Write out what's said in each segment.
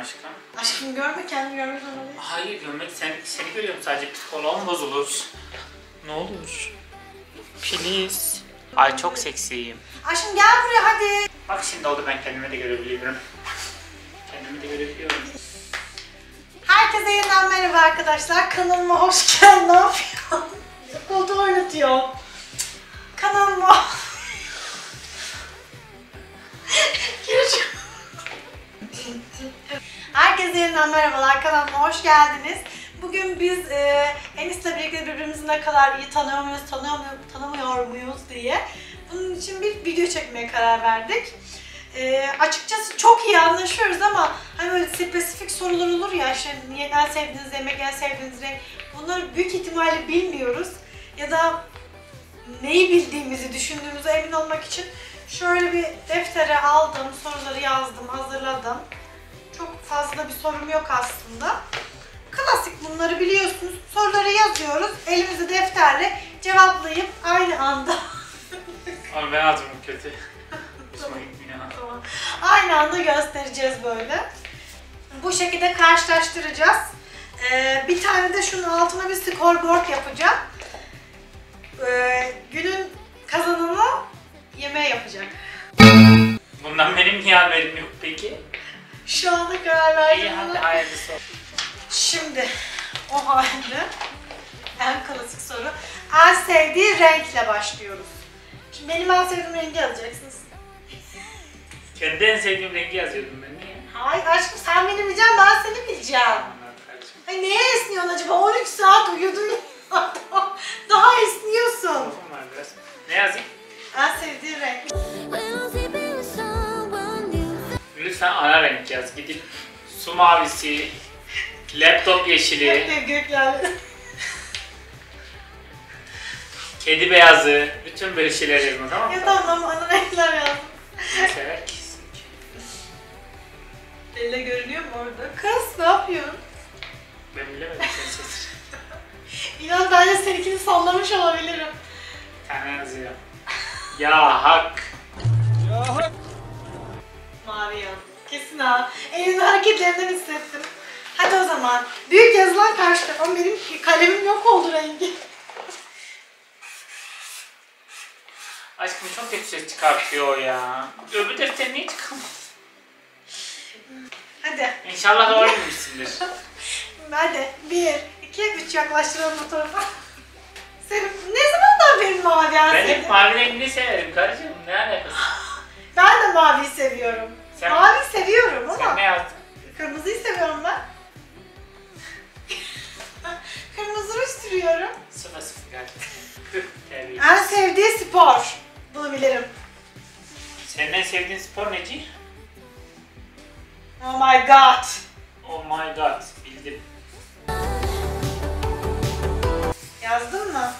aşkım. Aşkım görme, kendini görmek zorunda değil. Hayır, görmek seni görüyorum sadece, psikoloğum bozulur. Ne olur. Please. Ay çok seksiyim. Aşkım gel buraya hadi. Bak şimdi oldu, ben kendimi de görebiliyorum. Kendimi de görebiliyorum. Herkese yeniden merhaba arkadaşlar. Kanalıma hoş geldin. Ne yapıyorsun? Koltuğu oynatıyor. Kanalıma... Herkese yeniden merhabalar. Kanalıma hoş geldiniz. Bugün biz Enis'le birlikte birbirimizi ne kadar iyi tanımıyor muyuz diye bunun için bir video çekmeye karar verdik. Açıkçası çok iyi anlaşıyoruz ama hani böyle spesifik sorular olur ya, işte en sevdiğiniz yemek, en sevdiğiniz renk, bunları büyük ihtimalle bilmiyoruz ya da neyi bildiğimizi düşündüğümüze emin olmak için şöyle bir deftere aldım, soruları yazdım, hazırladım. Çok fazla da bir sorum yok aslında. Klasik, bunları biliyorsunuz. Soruları yazıyoruz, elimizde defterle cevaplayıp aynı anda. Ama ben ağzım kötü. Hoşuma gitmiyor. Tamam. Aynı anda göstereceğiz böyle. Bu şekilde karşılaştıracağız. Bir tane de şunun altına bir scoreboard yapacağım. Günün kazananı yemeği yapacak. Bundan benim niye haberim yok peki? Şu anda karar verdim. İyi hadi hayırlısı. Şimdi o halde en klasik soru. En sevdiği renkle başlıyoruz. Şimdi benim en sevdiğim rengi yazacaksınız. Kendi en sevdiğim rengi yazıyordum ben, niye? Hayır aşkım, sen beni bileceksin, ben seni bileceğim. Ay neye esniyorsun acaba? 13 saat uyudun. Daha esniyorsun. Kafam var biraz. Ne yazayım? En sevdiği renk. Lütfen ana renk yaz. Gidip su mavisi, laptop yeşili, Gökler. kedi beyazı, bütün böyle şeyler yazma, tamam mı? Ya tamam, ana renkler yazdım. Ne sever ki? Elle görünüyor mu orada? Kız ne yapıyorsun? Ben bilemedim senin sesini. İnan ben de seninkini sallamış olabilirim. Bir tane yazıyor. Ya hak. Ya hak. Mavi yazdım. Kesin ha. Elinin hareketlerinden hissettim. Hadi o zaman. Büyük yazılan karşı tarafa. Benim kalemim yok oldu rengi. Aşkım çok kötü ses çıkartıyor ya. Öbür defter niye çıkamaz? Hadi. İnşallah doğru bilmişsindir. Hadi. 1, 2, 3 yaklaştıralım bu tarafa. Senin ne zamandan benim mavi Ben sevdin? hep mavi rengini severim karıcığım. Ne alakası? Ben de maviyi seviyorum. Sen- Mavi seviyorum ama Sen ne yazdın? kırmızıyı seviyorum ben. Kırmızı ruj sürüyorum. 0-0 geldi. Terbiyesiz. En sevdiği spor. Bunu bilirim. Senin en sevdiğin spor neci? Oh my god. Oh my god, bildim. Yazdın mı?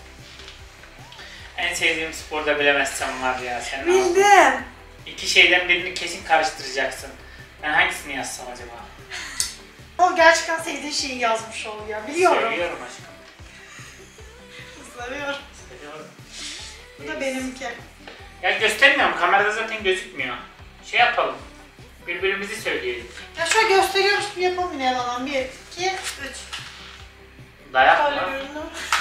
En sevdiğim sporda bilemezsem var ya sen. Bildim. İki şeyden birini kesin karıştıracaksın. Ben hangisini yazsam acaba? O gerçekten sevdiğin şeyi yazmış ol ya. Biliyorum. Seviyorum aşkım. Seviyorum. Seviyorum. Bu da benimki. Ya göstermiyorum, kamerada zaten gözükmüyor. Şey yapalım. Birbirimizi söyleyelim. Ya şöyle gösteriyormuş gibi yapalım yine yalan. 1, 2, 3. Dayak Böyle mı? görünüyor.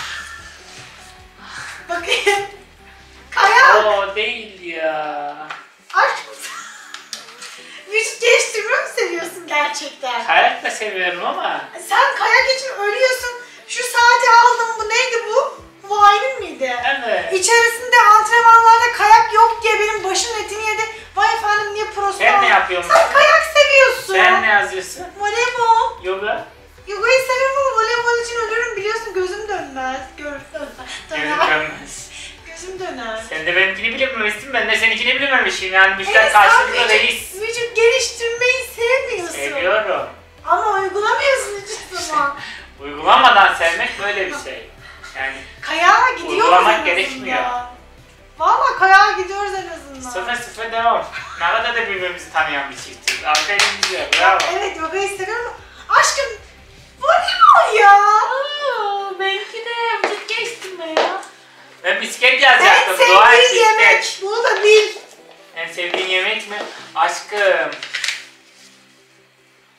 Bakayım. Kaya. O değil ya. Aşkım sen. Vücut geliştirmeyi mi seviyorsun gerçekten? Kayak da seviyorum ama. Sen kayak için ölüyorsun. Şu saati aldım. Bu neydi bu? Vine'in miydi? Evet. İçerisinde antrenmanlarda kayak yok diye benim başımın etini yedi. Vay efendim niye prosu? Sen ne yapıyorsun? Sen kayak seviyorsun. Sen ne yazıyorsun? Voleybol. Yoga. Yogayı seviyorum ama voleybol için ölürüm, biliyorsun, gözüm dönmez. Gözüm dönmez. Gözüm döner. Sen de benimkini bilememişsin, ben de seninkini bilememişim. Yani bizler Evet, karşılıklı sen reis. vücut geliştirmeyi sevmiyorsun. Seviyorum. Ama uygulamıyorsun hiç zaman. Uygulamadan sevmek böyle bir şey. Yani Kayağa gidiyoruz uygulamak en azından. gerekmiyor. Valla kayağa gidiyoruz en azından. 0-0 devam. Ne kadar da birbirimizi tanıyan bir çiftiz. Aferin bize, bravo. Evet, yogayı seviyorum. Aşkım, voleybol ya. Benimki de vücut geliştirme ya. Ben bisiklet En yazacaktım. Dua et sevdiğin yemek. bisiklet. Bunu da bil. En sevdiğin yemek mi? Aşkım.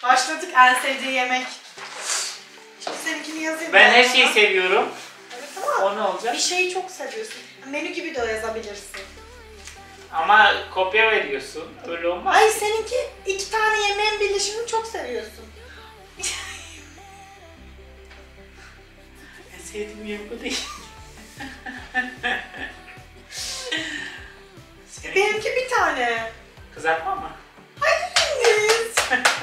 Başladık en sevdiği yemek. Şimdi seninkini yazayım. Ben her şeyi seviyorum. Evet ama O ne olacak? bir şeyi çok seviyorsun. Menü gibi de yazabilirsin. Ama kopya veriyorsun. Öyle olmaz. Ay seninki 2 tane yemeğin birleşimini çok seviyorsun. En sevdiğim yemek o değil. Benimki bir tane. Kızartma mı? Hanginiz?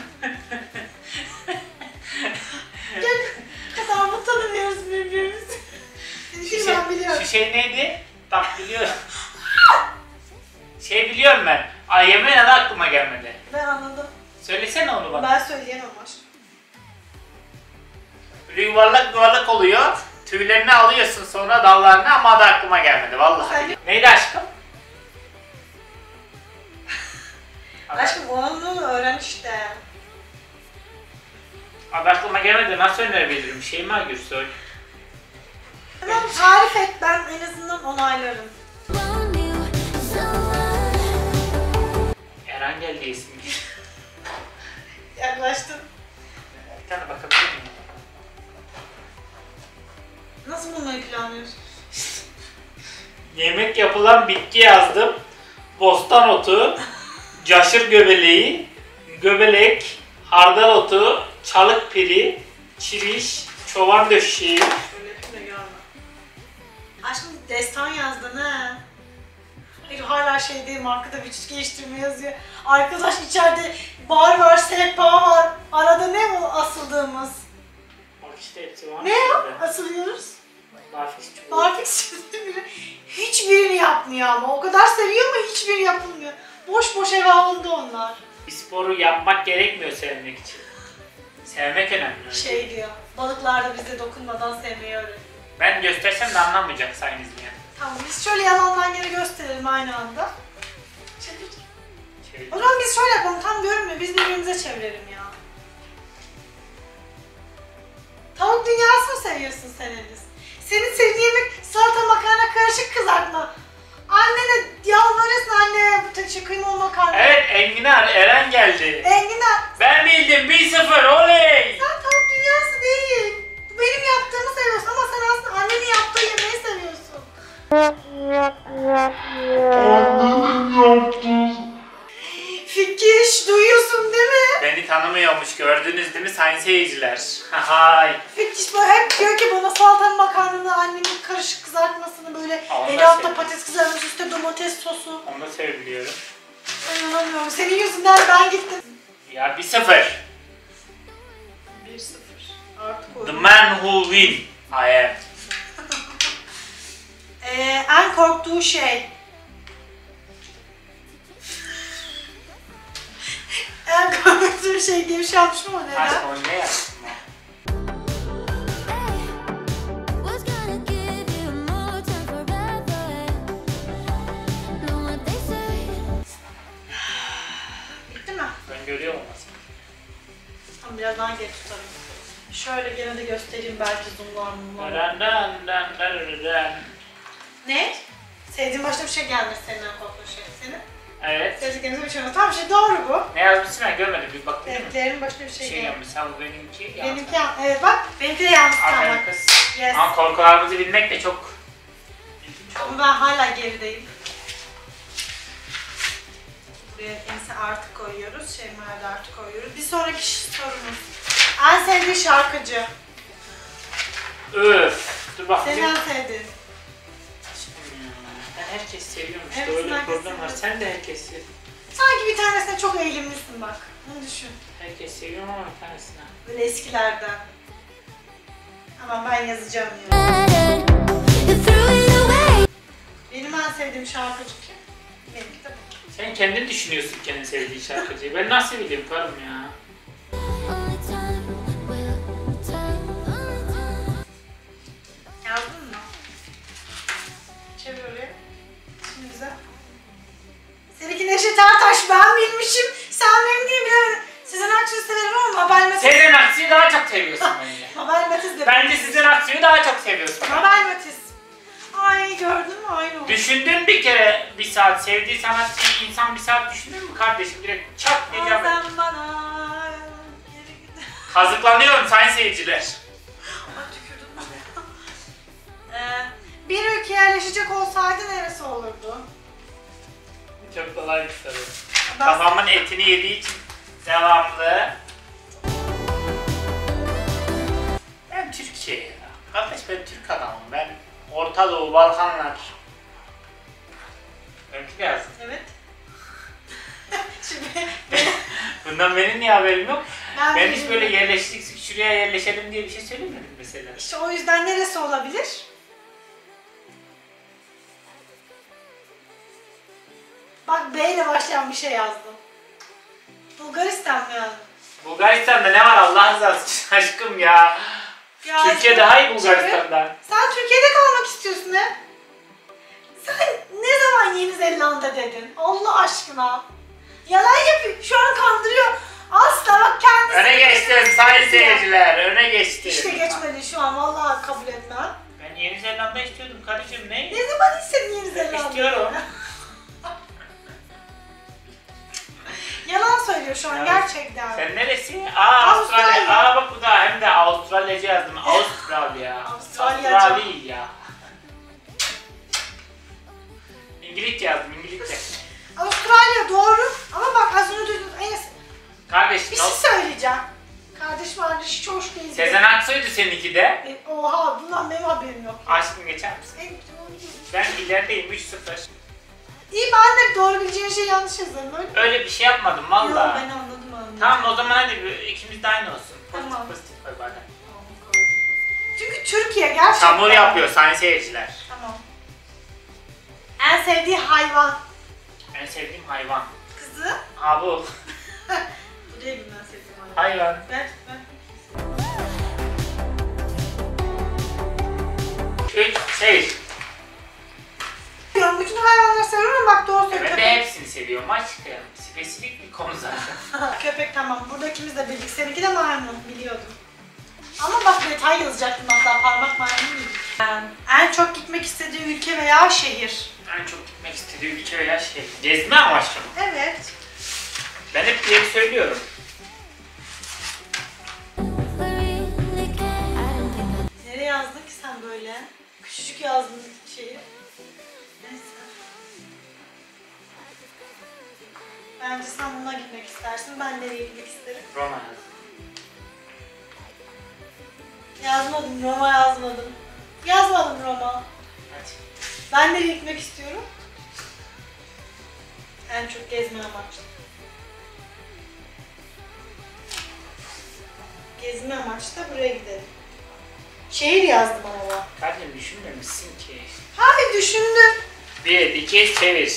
Gel, kadar mı tanımıyoruz birbirimizi? Seninki ben biliyorum. Şu şey neydi? Bak biliyorum. Şey biliyorum ben. Ay yemeğin adı aklıma gelmedi. Ben anladım. Söylesene onu bana. Ben söyleyemem aşkım. Böyle yuvarlak yuvarlak oluyor. Tüylerini alıyorsun sonra dallarını ama adı aklıma gelmedi vallahi. Sen- Neydi aşkım? Aşkım onu öğren işte. Adı aklıma gelmedi. Nasıl önerebilirim? Şeyma Gürsoy. Hemen tarif et, ben en azından onaylarım. Eren geldi isim. Yaklaştın. Bir tane bakabilir miyim? Nasıl bulmayı planlıyorsun? Yemek yapılan bitki yazdım. Bostan otu, caşır göbeleği, göbelek, hardal otu, çalık piri, çiriş, çoban döşeği. Şöyle yapayım da görme. Aşkım destan yazdın ha. Hayır hala şey değil, markada vücut geliştirme yazıyor. Arkadaş içeride bar var, sehpa var. Arada ne o asıldığımız? Bak işte hepsi var. Ne o? Asılıyoruz. Barfix çubuğu. Barfix biri hiçbirini yapmıyor ama. O kadar seviyor ama hiçbiri yapılmıyor. Boş boş eve alındı onlar. Bir sporu yapmak gerekmiyor sevmek için. Sevmek önemli. Şey diyor, balıklar da bize dokunmadan sevmeyi öğreniyor. Ben göstersem de anlamayacak sayın izleyen. Tamam, biz şöyle yalandan yere gösterelim aynı anda. Çevir. Çevir. O zaman biz şöyle yapalım, tam görünmüyor, biz birbirimize çevirelim ya. Tavuk dünyası mı seviyorsun sen Enis? Senin sevdiğin yemek salata, makarna, karışık kızartma. Annene yalvarırsın, anne kıymalı makarna. Evet Enginar, Eren geldi. Enginar, Ben bildim 1-0 oley. sen tavuk dünyası değil. Bu benim yaptığımı seviyorsun ama sen aslında annenin yaptığı yemeği seviyorsun. Fikiş, duyuyorsun değil mi? Beni tanımıyormuş gördünüz değil mi sayın seyirciler? Hay. Fikiş böyle hep diyor ki bana salata makarnanı, annemin karışık kızartmasını böyle Aa, el ben altta seviyorum. patates kızarmış, üstte domates sosu. Onu da sevebiliyorum. Ben inanamıyorum. Senin yüzünden ben gittim. Ya 1-0. 1-0. Artık The oyun. man who win. I am. En korktuğu şey. En korktuğu şey diye bir şey yapmışım ama neden? Aşk onu ne yaptın? Bitti mi? Ben görüyorum aslında. Tamam, biraz daha geç tutarım. Şöyle gene de göstereyim, belki zoomlar mumlar. Ne? Sevdiğin başka bir şey gelmiş senin en korktuğun şey. Senin? Evet. Sevdiklerinize bir şey olmaz. Tamam, şey doğru bu. Ne yazmışsın ben görmedim bir bak değil mi? Sevdiklerin başka bir şey Şey gelmiş. yapmış ha bu benimki. Benimki evet bak, benimki de yanlış Aferin tamam. kız. Yes. Ama korkularımızı bilmek de çok ilginç oldu. Ama ben hala gerideyim. Buraya ense artı koyuyoruz, Şeyma'ya da artı koyuyoruz. Bir sonraki sorumuz. En sevdiğin şarkıcı. Öf. Dur bakayım. Senin en sevdiğin. Ben herkes seviyorum Evet, işte öyle bir herkes problem var. seviyor. Sen de herkes sev. Sanki bir tanesine çok eğilimlisin bak. Bunu düşün. Herkes seviyorum ama bir tanesine. Böyle eskilerden. Ama ben yazacağım ya. Benim en sevdiğim şarkıcı kim? Benimki de bu. Sen kendin düşünüyorsun kendi sevdiğin şarkıcıyı. Ben nasıl bileyim karım ya? Yazdın mı? Çevir oraya. Şimdi güzel. Seninki Neşet Ertaş, ben bilmişim. Sen benim diye bilemedin. Sizin Aksu'yu severim ama Mabel Matiz. Sezen Aksu'yu daha çok seviyorsun bence. Mabel Matiz de. Bence Sezen Aksu'yu daha çok seviyorsun. Mabel Matiz. Ay gördün mü? Aynı oldu. Düşündün bir kere bir saat sevdiği sanatçıyı insan bir saat düşünür mü kardeşim? Direkt çat diye cevap ver. Sen bana Kazıklanıyorum sayın seyirciler. Ay tükürdüm bana. Bir ülkeye yerleşecek olsaydı neresi olurdu? Çok kolay bir soru. Ben- Kafamın etini yediği için devamlı. Ben Türkiye ya. Kardeş ben Türk adamım. Ben Orta Doğu, Balkanlar. Benimki de yazdım. Evet. Şimdi Bundan benim niye haberim yok? ben Ben hiç böyle yerleştik, şuraya yerleşelim diye bir şey söylemedim mesela. İşte o yüzden neresi olabilir? Bak B ile başlayan bir şey yazdım. Bulgaristan mı yazdım? Bulgaristan'da ne var Allah rızası için aşkım ya. Ya Türkiye sen- daha iyi Bulgaristan'dan. Sen Türkiye'de kalmak istiyorsun he? Sen ne zaman Yeni Zelanda dedin? Allah aşkına. Yalan yapıyor. Şu an kandırıyor. Asla bak kendisi. Öne geçtim sayın seyirciler, öne geçtim. İşte geçmedi şu an. Vallahi kabul etmem. Ben Yeni Zelanda istiyordum kardeşim ne? Ne zaman istedin Yeni Zelanda'yı? İstiyorum. Yalan söylüyor şu an Ya, gerçekten. Sen neresi? Avustralya. Avustralya. Bak bu da hem de Avustralyacı yazdım. Avustralya. Avustralyacı. Avustralya. İngilizce yazdım İngilizce. Avustralya doğru ama bak az önce duydum. Kardeş Bir şey söyleyeceğim. Kardeş vardı hiç hoş değil. Sezen Aksu'ydu seninki de. Oha bundan benim haberim yok. Aşkım geçer misin? Ben ilerideyim 3-0. İyi ben de doğru bileceğin şeyi yanlış yazarım öyle. Öyle bir şey yapmadım Yok valla. ben anladım. Tamam o zaman hadi ikimiz de aynı olsun. Pozitif Tamam. pozitif koy bana. Çünkü Türkiye gerçekten. Çamur yapıyor sayın seyirciler. Tamam. En sevdiği hayvan. En sevdiğim hayvan. Kızı. Ha bu. Bu değil mi en sevdiğim hayvan? Hayvan. Ben. 3 şey. Bütün hayvanları seviyorum ama bak doğru söylüyor. Ben de hepsini seviyorum aşkım. Spesifik bir konu zaten. Köpek tamam. Burada ikimiz de bildik. Seninki de maymun biliyordum. Ama bak detay yazacaktım hatta parmak maymun değil. En çok gitmek istediği ülke veya şehir. En çok gitmek istediği ülke veya şey. Gezme amaçlı. Evet. Ben hep diye söylüyorum. Nereye yazdın ki sen böyle? Küçücük yazdın şeyi. Neyse. Bence sen buna gitmek istersin. Ben nereye gitmek isterim? Roma yazdım. Yazmadım. Roma yazmadım. Yazmadım Roma. Hadi. Ben nereye gitmek istiyorum? En çok gezme amaçlı. Gezme amaçlı buraya gidelim. Şehir yazdım ama. Kardeşim düşünmemişsin ki. Hayır düşündüm. 1, 2, çevir.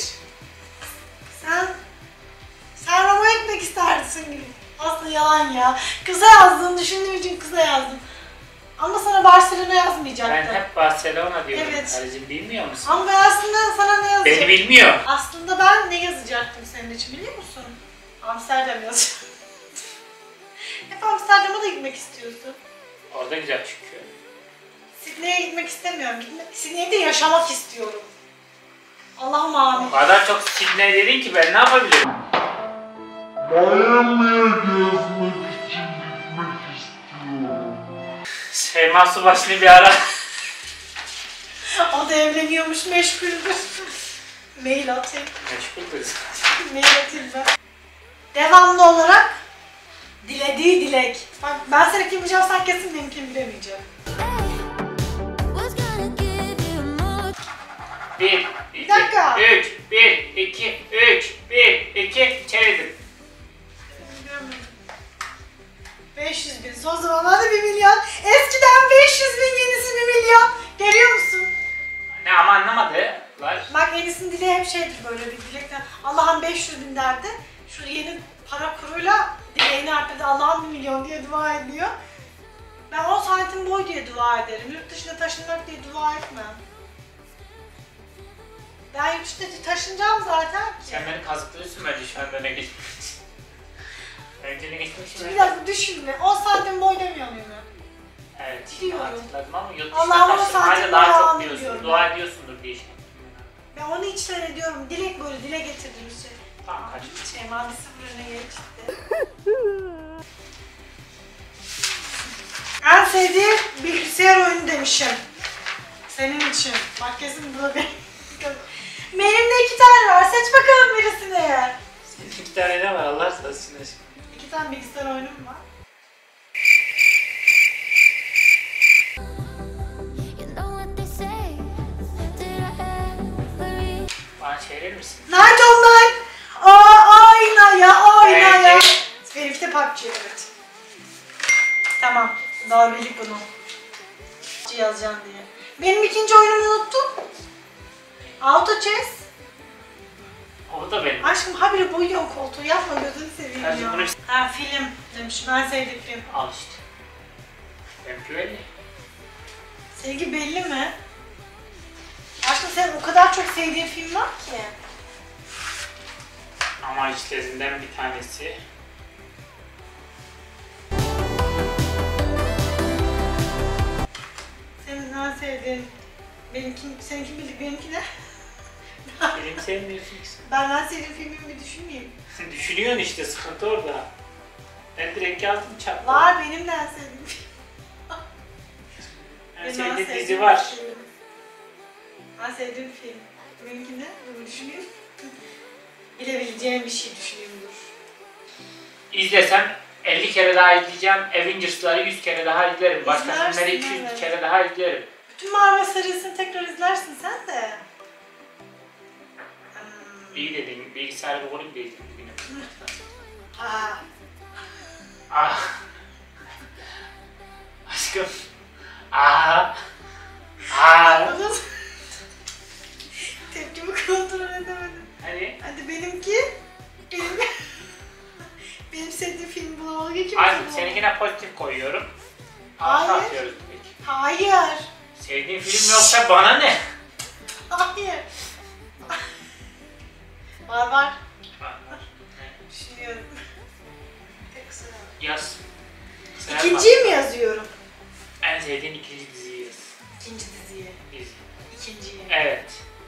Sen Roma'ya gitmek istersin gibi. Aslında yalan ya. Kıza yazdığını düşündüğüm için kıza yazdım. Ama sana Barcelona yazmayacaktım. Ben hep Barcelona diyorum. Evet. Kardeşim bilmiyor musun? Ama ben aslında sana ne yazacaktım? Beni bilmiyor. Aslında ben ne yazacaktım senin için biliyor musun? Amsterdam yazacaktım. Hep Amsterdam'a da gitmek istiyorsun. Orada güzel çünkü. Sydney'e gitmek istemiyorum. Sydney'de yaşamak istiyorum. Allah'ım amin. O kadar çok Sydney dedin ki ben ne yapabilirim? Miami'ye gezmek için gitmek istiyorum. Şeyma Subaşı'nı bir ara. O da evleniyormuş, meşguldür. Mail atayım. Meşguldür. Mail atayım ben. Devamlı olarak dilediği dilek. Bak ben seni kim bileceğim, sen kesin benimkini bilemeyeceğim. 1, 2, dakika. 3, 1, 2, 3, 1, 2, çevirdim. 500 bin. Son zamanlarda 1 milyon. Eskiden 500 bin, yenisi 1 milyon. Görüyor musun? Ne ama anlamadılar. Bak Enis'in dileği hep şeydir böyle bir dilekten. Allah'ım 500 bin derdi. Şu yeni para kuruyla dileğini arttırdı. Allah'ım 1 milyon diye dua ediyor. Ben 10 santim boy diye dua ederim. Yurt dışına taşınmak diye dua etmem. Ben yurt dışına taşınacağım zaten ki. Sen beni kazıklıyorsun bence şu anda ne geçmek için. Bence ne geçmek için. Şimdi bir dakika düşünme. 10 santim boy demiyor muyum ben? Evet, Biliyorum. hatırladım ama yurt Allah'ım dışına o taşınmayla saati daha devamlı çok diyorsun. diyorum. Dua ediyorsundur diye şey yaptım. Ben onu içten ediyorum. Dilek böyle dile getirdiğimiz şey. Tamam kaç. Şeyma bir sıfır öne geçti. sevdiği bilgisayar oyunu demişim. Senin için. Bak kesin bu da benim. Benim de 2 tane var. Seç bakalım birisini. Senin 2 tane ne var Allah razı olsun. 2 tane bilgisayar oyunum var. Bana çevirir misin? Night Online. Oyna ya. Benimki de PUBG, evet. Tamam. Daha bildik bunu. PUBG yazacağım diye. Benim ikinci oyunumu unuttun. Auto Chess. O da benim. Aşkım habire boyuyorsun koltuğu. Yapma, gözünü seveyim Hadi ya. bunu- Ha, film demiş. Ben sevdiğim film. Al işte. Benimki belli. Sevgi belli mi? Aşkım senin o kadar çok sevdiğin film var ki. Ama içlerinden bir tanesi. Senin en sevdiğin, seninki bildik, benimki ne? Film sevmiyorsun ki sen. Ben en sevdiğim filmimi bir düşünmeyeyim. Düşünüyorsun işte, sıkıntı orada. Ben direkt yazdım çaktım. Var, benim de en sevdiğim film. En Benim sevdiğim sevdiğim dizi var. film. En sevdiğim film. Benimki ne? Bunu düşüneyim. Bilebileceğim bir şey düşüneyim, dur. İzlesem 50 kere daha izleyeceğim. Avengers'ları 100 kere daha izlerim. Başka İzlersin, filmleri 200 evet. kere daha izlerim. Bütün Marvel serisini tekrar izlersin sen de. İyi dedin. Bilgisayarı koyup da izledim bugün. Aa, Ah. Aşkım. Ah. Ah. tepkimi kontrol edemedim. Hadi. Benimki, benim sevdiğim film bulamadık ki. Aşkım seninkine pozitif koyuyorum. Altı Hayır. atıyoruz peki. Hayır. Sevdiğin film yoksa bana ne? Hayır. Var. Var. Düşünüyorum. Tek sıra. Yaz. Sıra İkinciyi mi yazıyorum? En sevdiğin ikinci diziyi yaz. İkinci diziyi. Dizi. İkinciyi. Evet.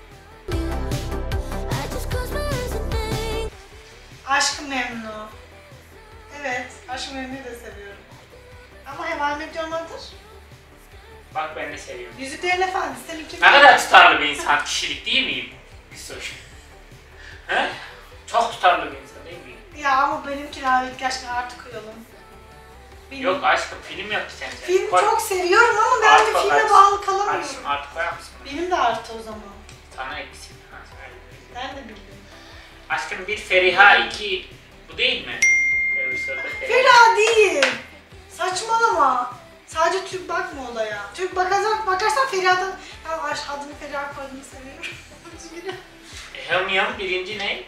Aşk-ı Memnu. Evet, Aşk-ı Memnu'yu da seviyorum. Ama Heval Medyon'adır. Bak ben de seviyorum. Yüzüklerin Efendisi, seninki Ne kadar tutarlı bir insan, kişilik değil miyim? Bir soru. He? Çok tutarlı bir insan değil miyim? Ya ama benimkiler gerçekten artık koyalım. Benim Yok aşkım, film yok ki sence. film Koy. çok seviyorum ama ben Artık bir bak, filme artık. bağlı kalamıyorum. Aşkım artık koyar mısın? Benim de artı o zaman. Sana eksi. Ha, söyle. Ben de bildim. Aşkım bir Feriha, iki... Bu değil mi? Öbür sırada Feriha. Feriha değil. Saçmalama. Sadece Türk bakma olaya. Türk bakarsan Feriha'dan... Ben adını Feriha koyduğumu seviyorum. Üzgünüm. Helmium birinci ne?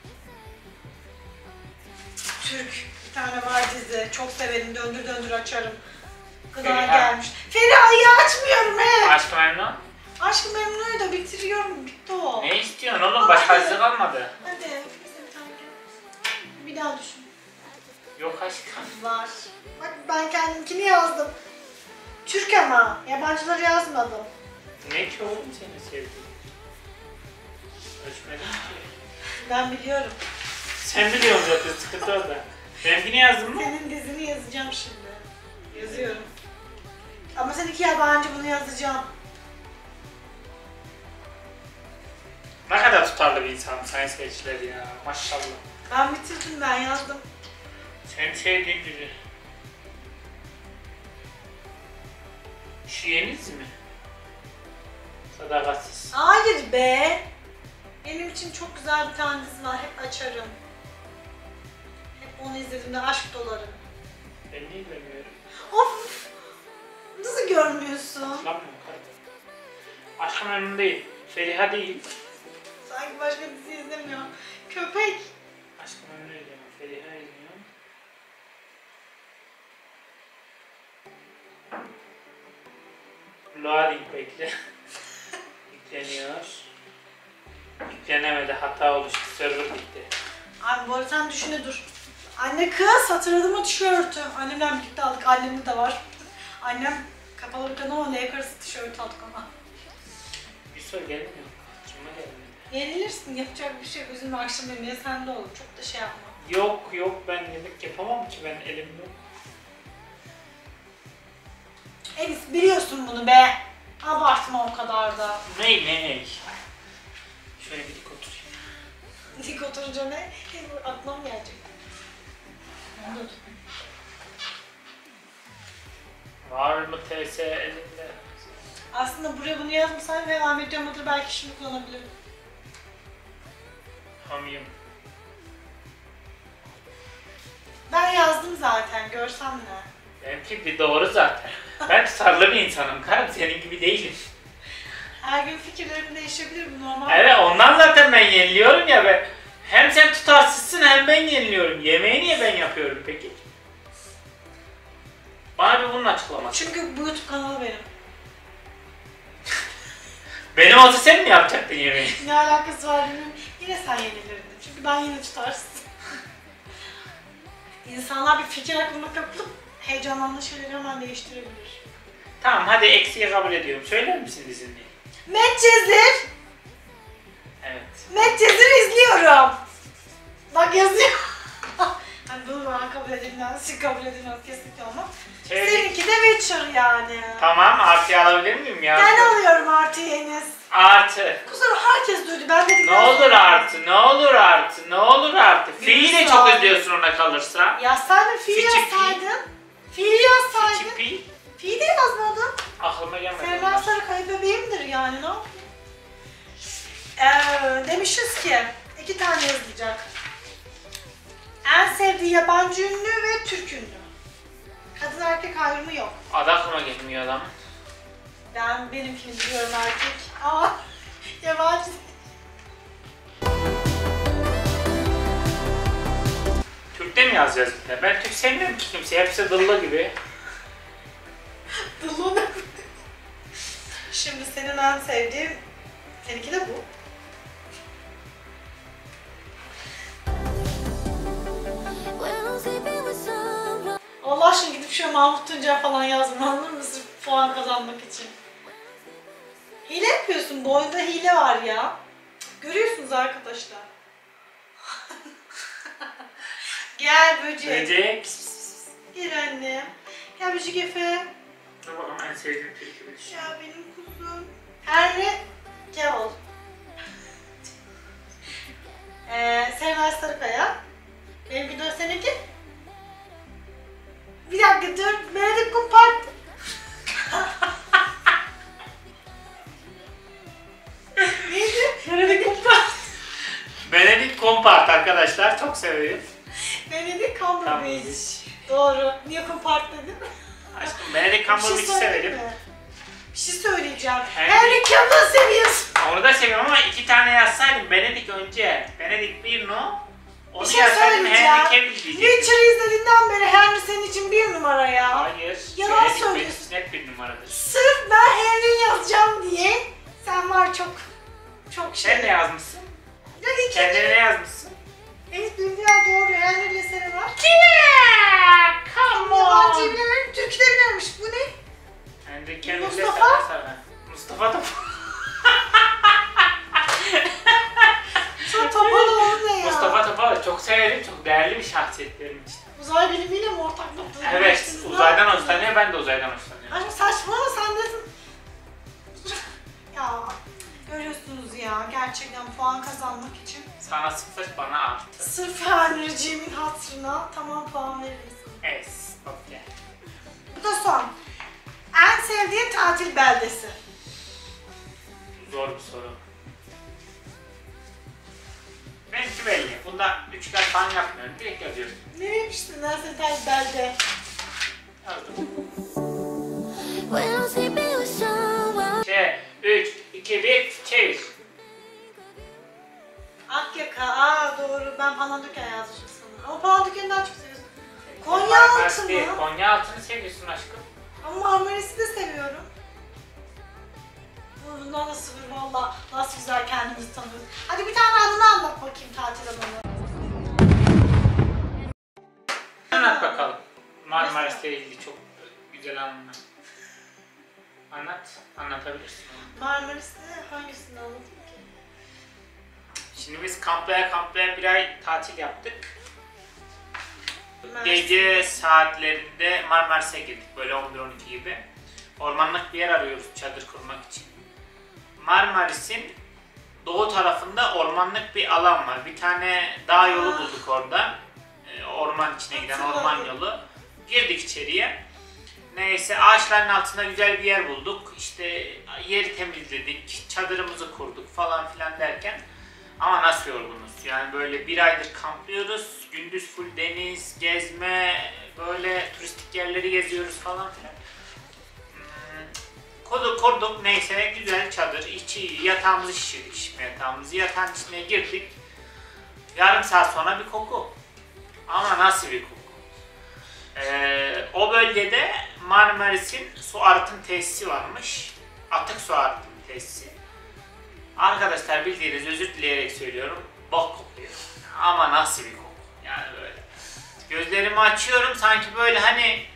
Türk. Bir tane var dizi. Çok severim. Döndür döndür açarım. Gıda Feriha. gelmiş. Feriha'yı açmıyorum he. Aşk-ı Memnu. Aşk-ı Memnu'yu da bitiriyorum. Bitti o. Ne istiyorsun oğlum? Başka Hadi. dizi kalmadı. Hadi. Bir tane gel. Bir daha düşün. Yok aşkım. Var. Bak ben kendimkini yazdım. Türk ama. Yabancıları yazmadım. Ne ki oğlum seni sevdiğin? Ölçmedim ki. Ben biliyorum. Sen biliyorsun zaten, sıkıntı orada. Benimkini yazdın mı? Senin dizini yazacağım şimdi. Yazıyorum. Ama seninki yabancı, bunu yazacağım. Ne kadar tutarlı bir insan sayın seyirciler ya, maşallah. Ben bitirdim, ben yazdım. Senin sevdiğin biri. Şu yeniz mi? Sadakatsiz. Hayır be. Benim için çok güzel bir tane dizi var. Hep açarım. Hep onu izlediğimde aşk dolarım. Ben niye bilmiyorum? Of! Nasıl görmüyorsun? Lan mı? Aşkım Memnu değil. Feriha değil. Sanki başka dizi izlemiyorum. Köpek. Aşkım Memnu değil. Feriha izliyorum. Loading bekle. Yükleniyor. Yüklenemedi, hata oluştu, server bitti. Abi bu arada sen düşüne dur. Anne kız, hatırladın mı tişörtü? Annemle birlikte aldık, annemde de var. Annem kapalı bir kanal ama Lakers tişörtü aldık ama. Bir soru gelmiyor. Kime gelmedi? Yenilirsin, yapacak bir şey yok. Üzülme, akşam yemeği sende olur. Çok da şey yapma. Yok ben yemek yapamam ki, ben elim yok. Enis biliyorsun bunu be. Abartma o kadar da. Ney? Şöyle bir dik oturayım. Dik oturunca ne? Aklım gelecek. Olur. Var mı TS elinde? Aslında buraya bunu yazmasaydım ve Ahmet Yamadır'ı belki şimdi kullanabilirim. Hamiyim. Ben yazdım zaten, görsem ne? Benimki bir doğru zaten. Ben tutarlı bir insanım karım, senin gibi değilim. Her gün fikirlerim değişebilir, bu normal. Evet, ondan zaten ben yeniliyorum ya ben. Hem sen tutarsızsın hem ben yeniliyorum. Yemeği niye ben yapıyorum peki? Bana bir bunun açıklaması. Çünkü bu YouTube kanalı benim. Benim olsa sen mi yapacaktın yemeği? Ne alakası var bilmiyorum. Yine sen yenilirdin. Çünkü ben yine tutarsın. İnsanlar bir fikir aklına kapılıp heyecanlandığı şeyleri hemen değiştirebilir. Tamam hadi eksiği kabul ediyorum. Söyler misin dizini? Medcezir! Evet. Medcezir izliyorum. Bak yazıyor. Hani bunu ben kabul edilmez, siz kabul edilmez kesinlikle ama. Çevir. Seninki de Witcher yani. Tamam, artı alabilir miyim ya? Ben alıyorum artıyı Enes. Artı. Kusura herkes duydu. Ben dedim. Ne olur artı, ne olur artı, ne olur artı. Fiili de çok Lütfen. ödüyorsun ona kalırsa. Yazsaydın, fiil Fiçi pi. yazsaydın. Fiil yazsaydın. Çipi. Fiil de yazmadın. Aklıma gelmedi. Sevmen bunlar. Sarıkaya bebeğimdir yani, ne yapayım? Demişiz ki 2 tane yazacak. En sevdiği yabancı ünlü ve Türk ünlü. Kadın erkek ayrımı yok. Adı aklıma gelmiyor adam. Ben benimkini biliyorum erkek ama yabancı. Türk'te mi yazacağız bir de? Ben Türk sevmiyorum ki kimse. Hepsi dıllı gibi. Dıllı. Şimdi senin en sevdiğin, seninki de bu. Allah aşkına gidip şöyle Mahmut Tuncer falan yazma, anladın mı? Sırf puan kazanmak için. Hile yapıyorsun, bu oyunda hile var ya. Görüyorsunuz arkadaşlar. Gel böcek. Böcek. Gel annem. Gel böcek Efe. Dur bakalım en sevdiğim Türk'ü. Ya benim kuzum. Henry Cavill. Serenay Sarıkaya. Benimki de seninki. Bir dakika dur. Benedict Cumberbatch. Neydi? Benedict Cumberbatch. Benedict Cumberbatch arkadaşlar. Çok severim. Benedict Cumberbatch. Doğru. Niye Cumberbatch dedin? Aşkım Benedict Bir şey Cumberbatch'ı söyleyeyim severim. mi? Bir şey söyleyeceğim. Henry- Henry Cavill'ı seviyorsun. Onu da seviyorum ama 2 tane yazsaydım Benedict önce. Benedict bir no. Onu Bir şey yazsaydım söyleyeceğim. Henry Cavill diyecektim. Witcher'ı izlediğinden beri Henry senin için 1 numara ya. Hayır. Yalan Benedict benim söylüyorsun. için hep bir numaradır. Sırf ben Henry yazacağım diye sen var çok Sen ne yazmışsın? Ya iki. Kendine ne yazmışsın? Evet bildiler doğru. Henry ile seni var. Yeah, come Yabancıyı bilemedim. Türk'ü de bilememiş. Bu ne? Henry Cavill'le Mustafa? sana. Mustafa da Çok Topaloğlu ne ya? Mustafa Topal çok severim. Çok değerli bir şahsiyet benim için. Uzay bilimiyle mi ortak noktada? Evet. buluştunuz? Ne Uzaydan yaptınız? hoşlanıyor. Ben de uzaydan hoşlanıyorum. Ay saçmalama sen nesin? Ya görüyorsunuz ya gerçekten puan kazanmak için Sana 0 bana artı. sırf Henry'ciğimin hatırına tamam puan veririz. Es. Okay. Bu da son. En sevdiğin tatil beldesi. Zor bir soru. Benimki belli. Bunda üçgen falan yapmıyorum. Direkt yazıyorum. Nereymiştin en sevdiğin tatil belde? Yazdım. When I'm sleeping with someone. 3, 2, 1, çevir. Akyaka, doğru. Ben Palandöken yazmışım sana. Ama Palandöken'i daha çok seviyorsun. Konya Marmaris altı değil, mı? Konya altını seviyorsun aşkım. Ama Marmaris'i de seviyorum. Bundan da sıfır valla. Nasıl güzel kendimizi tanıyoruz. Hadi bir tane adını anlat bakayım tatil adını. Anlat bakalım. Marmaris'le ilgili çok güzel anlar. Anlat, anlatabilirsin. Marmaris'te hangisini anlatayım ki? Şimdi biz kamplaya bir ay tatil yaptık. Mersin. Gece saatlerinde Marmaris'e girdik böyle 11-12 gibi. ormanlık bir yer arıyoruz çadır kurmak için. Marmaris'in doğu tarafında ormanlık bir alan var. Bir tane dağ yolu bulduk orada. Orman içine giden orman yolu. Girdik içeriye. Neyse ağaçların altında güzel bir yer bulduk. İşte yeri temizledik, çadırımızı kurduk falan filan derken ama nasıl yorgunuz. Yani böyle bir aydır kamplıyoruz. Gündüz full deniz, gezme, böyle turistik yerleri geziyoruz falan filan. Kurduk neyse güzel çadır, içi yatağımızı şişirdik, şişme yatağımızı. Yatağın içine girdik. Yarım saat sonra bir koku. Ama nasıl bir koku? O bölgede Marmaris'in su arıtım tesisi varmış. Atık su arıtım tesisi. Arkadaşlar bildiğiniz, özür dileyerek söylüyorum, bok kokuyor. Ama nasıl bir koku? Yani böyle. Gözlerimi açıyorum sanki böyle hani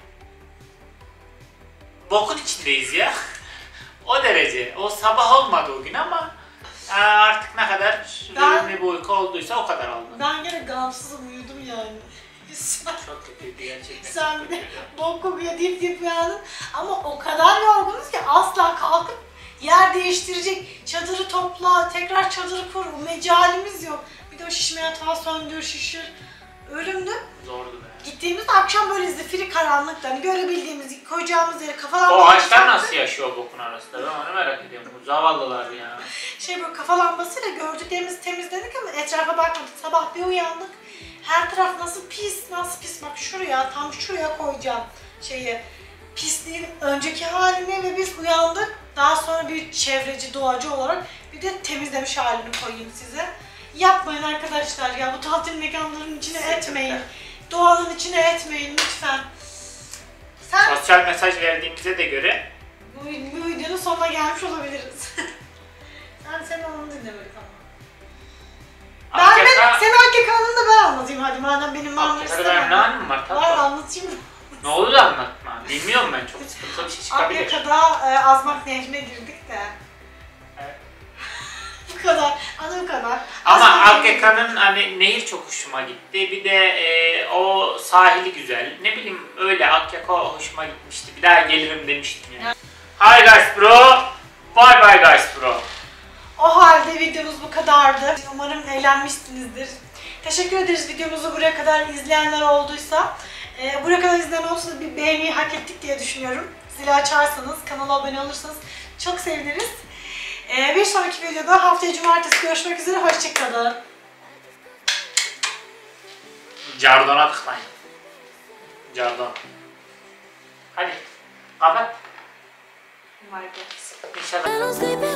bokun içindeyiz ya. O derece. O sabah olmadı o gün ama artık ne kadar verimli bir uyku olduysa o kadar oldu. Ben gene gamsızım, uyudum yani. Çok kötüydü gerçekten. Sen bir de bok kokuyor deyip uyandın. Ama o kadar yorgunuz ki asla kalkıp yer değiştirecek, çadırı topla, tekrar çadırı kur, mecalimiz yok. Bir de o şişme yatağı söndür, şişir. Ölümdü. Zordu be. Gittiğimiz akşam böyle zifiri karanlıkta, hani görebildiğimiz, koyacağımız yere kafa O ağaçlar nasıl yaşıyor bokun arasında? Ben onu merak ediyorum. Bu zavallılar ya. Böyle kafa lambasıyla gördüklerimizi temizledik ama etrafa bakmadık. Sabah bir uyandık. Her taraf nasıl pis, nasıl pis. Bak şuraya, tam şuraya koyacağım pisliğin önceki halini ve biz uyandık. Daha sonra bir çevreci, doğacı olarak bir de temizlemiş halini koyayım size. Yapmayın arkadaşlar ya, bu tatil mekanlarının içine etmeyin. Doğanın içine etmeyin lütfen. Sosyal mesaj verdiğimize de göre Bu videonun sonuna gelmiş olabiliriz. Sen onu dinlemedik ama. Senin Akke kanalını ben anlatayım hadi, madem benim Akyaka'da benim ne anım var? Var, anlatayım mı? Ne olur da anlatma. Bilmiyorum ben, çok sıkıntılı bir şey çıkabilir. Akyaka'da Azmak Nehri'ne girdik de. Evet. Bu kadar, bu kadar. Ama Azmak Nehri'ne Akyaka'nın hani nehir çok hoşuma gitti. Bir de o sahili güzel. Ne bileyim öyle Akyaka hoşuma gitmişti. Bir daha gelirim demiştim yani. Hi guys bro. Bye bye guys bro. O halde videomuz bu kadardı. Umarım eğlenmişsinizdir. Teşekkür ederiz videomuzu buraya kadar izleyenler olduysa. Buraya kadar izleyen olursa bir beğeniyi hak ettik diye düşünüyorum. Zili açarsanız, kanala abone olursanız çok seviniriz. Bir sonraki videoda haftaya cumartesi görüşmek üzere. Hoşçakalın. Cardon'a tıklayın. Cardon. Hadi. Kapat. My God. İnşallah. I don't sleep